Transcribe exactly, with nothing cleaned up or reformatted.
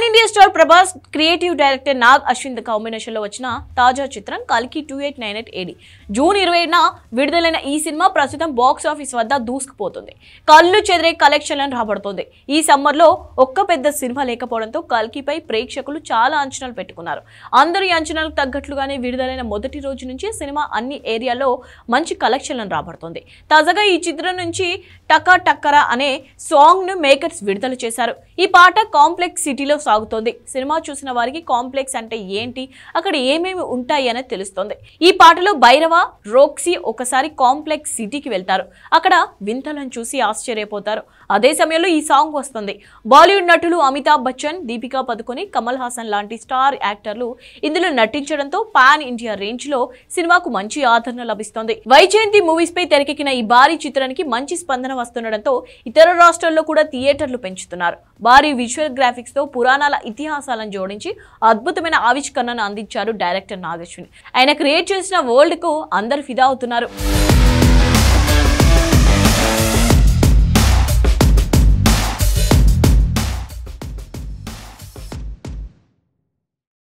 India star Prabhas creative director Nag Ashwin combination లో వచ్చిన తాజా చిత్రం కల్కి two eight nine eight AD June ఇరవైన విడుదలైన ఈ సినిమా ప్రస్తుతం బాక్స్ ఆఫీస్ వద్ద దూసుకుపోతుంది. కళ్ళు చెదిరే కలెక్షన్లను రాబడుతోంది. ఈ సమ్మర్ లో ఒక్క పెద్ద సినిమా లేకపోవడంతో కల్కిపై ప్రేక్షకులు చాలా అంచనాలు పెట్టుకున్నారు. అందరి అంచనాలకు తగ్గట్లుగానే విడుదలైన మొదటి రోజు నుంచి సినిమా అన్ని ఏరియాల్లో మంచి కలెక్షన్లను రాబడుతోంది. తాజాగా ఈ చిత్రం నుంచి టకా టక్కరా అనే సాంగ్ ను మేకర్స్ విడుదల చేశారు. ఈ పాట కాంప్లెక్స్ సిటీలో సాగుతోంది. సినిమా చూసిన వారికి కాంప్లెక్స్ అంటే ఏంటి, అక్కడ ఏమేమి ఉంటాయి అనేది తెలుస్తోంది. ఈ పాటలో భైరవ, రోక్సీ ఒకసారి కాంప్లెక్స్ సిటీకి వెళ్తారు. అక్కడ వింతలను చూసి ఆశ్చర్యపోతారు. అదే సమయంలో ఈ సాంగ్ వస్తుంది. బాలీవుడ్ నటులు అమితాబ్ బచ్చన్, దీపికా పదుకొని, కమల్ హాసన్ లాంటి స్టార్ యాక్టర్లు ఇందులో నటించడంతో పాన్ ఇండియా రేంజ్ లో సినిమాకు మంచి ఆదరణ లభిస్తోంది. వైజయంతి మూవీస్ పై తెరకెక్కిన ఈ భారీ చిత్రానికి మంచి స్పందన వస్తుండటంతో ఇతర రాష్ట్రాల్లో కూడా థియేటర్లు పెంచుతున్నారు. భారీ విజువల్ గ్రాఫిక్స్ తో పురాణాల ఇతిహాసాలను జోడించి అద్భుతమైన ఆవిష్కరణను అందించారు డైరెక్టర్ నాగ్ అశ్విన్. ఆయన క్రియేట్ చేసిన వరల్డ్ కు అందరు ఫిదా అవుతున్నారు.